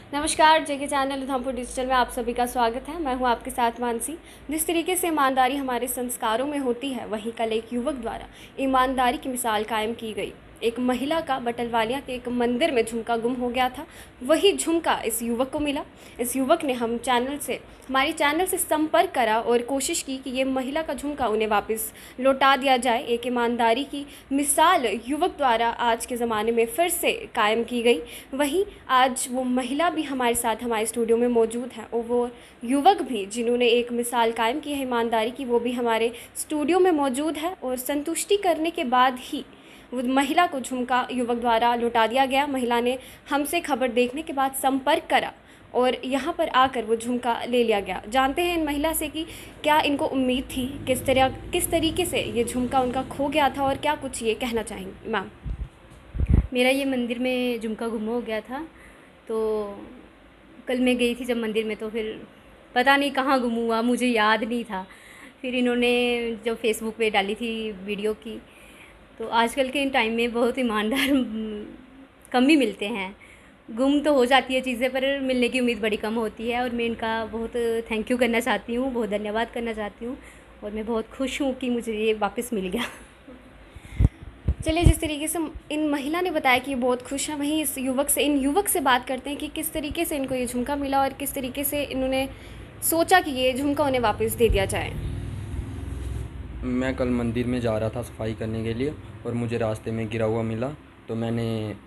नमस्कार, जेके channel Udhampur digital में आप सभी का स्वागत है। मैं हूं आपके साथ मानसी। जिस तरीके से ईमानदारी हमारे संस्कारों में होती है, वहीं कल एक युवक द्वारा ईमानदारी की मिसाल कायम की गई। एक महिला का बटलवालिया के एक मंदिर में झुमका गुम हो गया था, वही झुमका इस युवक को मिला। इस युवक ने हमारे चैनल से संपर्क करा और कोशिश की कि ये महिला का झुमका उन्हें वापस लौटा दिया जाए। एक ईमानदारी की मिसाल युवक द्वारा आज के ज़माने में फिर से कायम की गई। वहीं आज वो महिला भी हमारे साथ हमारे स्टूडियो में मौजूद है और वो युवक भी जिन्होंने एक मिसाल कायम की है ईमानदारी की, वो भी हमारे स्टूडियो में मौजूद है। और संतुष्टि करने के बाद ही वो महिला को झुमका युवक द्वारा लौटा दिया गया। महिला ने हमसे खबर देखने के बाद संपर्क करा और यहाँ पर आकर वो झुमका ले लिया गया। जानते हैं इन महिला से कि क्या इनको उम्मीद थी, किस तरीके से ये झुमका उनका खो गया था और क्या कुछ ये कहना चाहेंगी मैम। मेरा ये मंदिर में झुमका गुम हो गया था, तो कल मैं गई थी जब मंदिर में, तो फिर पता नहीं कहाँ गुम हुआ, मुझे याद नहीं था। फिर इन्होंने जब फेसबुक पे डाली थी वीडियो की, तो आजकल के इन टाइम में बहुत ईमानदार कम ही मिलते हैं। गुम तो हो जाती है चीज़ें, पर मिलने की उम्मीद बड़ी कम होती है। और मैं इनका बहुत थैंक यू करना चाहती हूँ, बहुत धन्यवाद करना चाहती हूँ। और मैं बहुत खुश हूँ कि मुझे ये वापस मिल गया। चलिए, जिस तरीके से इन महिला ने बताया कि ये बहुत खुश है, वहीं इन युवक से बात करते हैं कि किस तरीके से इनको ये झुमका मिला और किस तरीके से इन्होंने सोचा कि ये झुमका उन्हें वापस दे दिया जाए। मैं कल मंदिर में जा रहा था सफाई करने के लिए और मुझे रास्ते में गिरा हुआ मिला, तो मैंने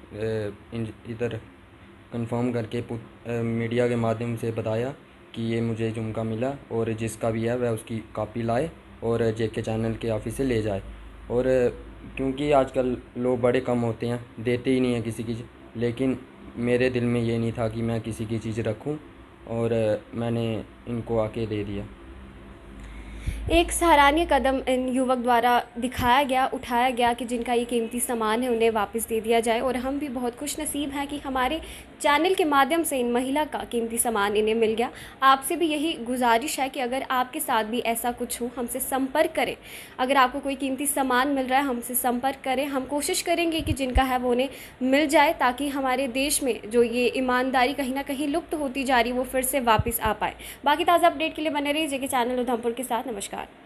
इधर कंफर्म करके मीडिया के माध्यम से बताया कि ये मुझे झुमका मिला और जिसका भी है वह उसकी कॉपी लाए और जेके चैनल के ऑफिस से ले जाए। और क्योंकि आजकल लोग बड़े कम होते हैं, देते ही नहीं हैं किसी की, लेकिन मेरे दिल में ये नहीं था कि मैं किसी की चीज़ रखूं और मैंने इनको आके दे दिया। एक सराहनीय कदम इन युवक द्वारा उठाया गया कि जिनका ये कीमती सामान है उन्हें वापस दे दिया जाए। और हम भी बहुत खुश नसीब हैं कि हमारे चैनल के माध्यम से इन महिला का कीमती सामान इन्हें मिल गया। आपसे भी यही गुजारिश है कि अगर आपके साथ भी ऐसा कुछ हो, हमसे संपर्क करें। अगर आपको कोई कीमती सामान मिल रहा है, हमसे संपर्क करें। हम कोशिश करेंगे कि जिनका है वो उन्हें मिल जाए, ताकि हमारे देश में जो ये ईमानदारी कहीं ना कहीं लुप्त होती जा रही, वो फिर से वापस आ पाए। बाकी ताज़ा अपडेट के लिए बने रहिए जेके चैनल उधमपुर के साथ। नमस्कार।